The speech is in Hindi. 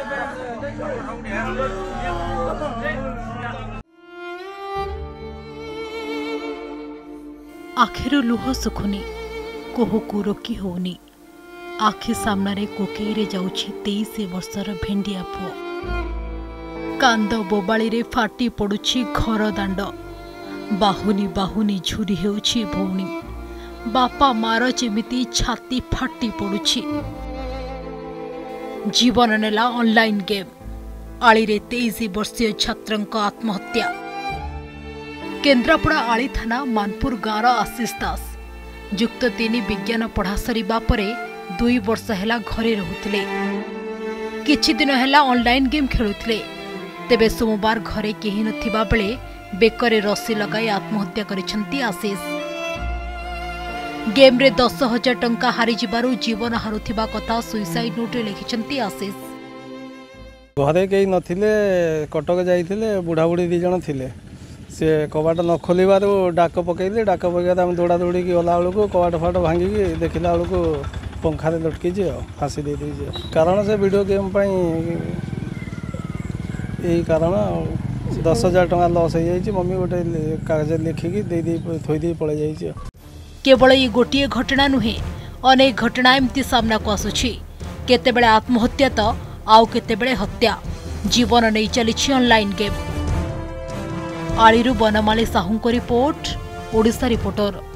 आखिर लुह सुखुनी कोह को रोकी होनी आखि सामने कोकेरे जाउछि 23 वर्षर भेंडिया पुओ कांद बोबाली रे फाटी पड़ुछि घर दांड बाहुनी बाहुनी झुरी हेउछि भौणी बापा मार जेमिति छाती फाटी पड़ुछि जीवन नेला ऑनलाइन गेम आली रे 23 वर्षीय छात्रंक आत्महत्या केन्द्रापड़ा आली थाना मानपुर गाँव आशीष दास युक्त 3 विज्ञान पढ़ा सरिबा परे 2 वर्ष हैला घरे रहुथिले किछि दिन हैला ऑनलाइन गेम खेलुथिले तेबे सोमवार घरे केही नथिबा बेले बेकरे रस्सी लगाई आत्महत्या करिसंती आशीष गेम रे 10,000 टंका हारि जिबारु जीवन हारुथिबा कथा सुइसाइड नोट रे लिखिसंती आशीष घरे केही नथिले कटक जाइथिले बुढ़ा बुढ़ी 2 जण थिले से कबाट न खोलबार डाक पकईले डाक पकड़ा आम दौड़ा दौड़ी गला बेलू कबाट फाट भांगिकी देखला बेलू पंखारे लटकी फाँसी दे दीजिए कारण से वीडियो गेम यही कारण 10,000 टंका लस हो जाए मम्मी गोटे कागज लिखिकी थोदी पड़े जाइए केवल ये गोटे घटना नुहे अनेक घटना एमती सामना को आसुछि केतेबेले आत्महत्या तो आउ केतेबेले हत्या जीवन नहीं चली ऑनलाइन गेम आलिरु बनमाली साहू को रिपोर्ट ओडिशा रिपोर्टर।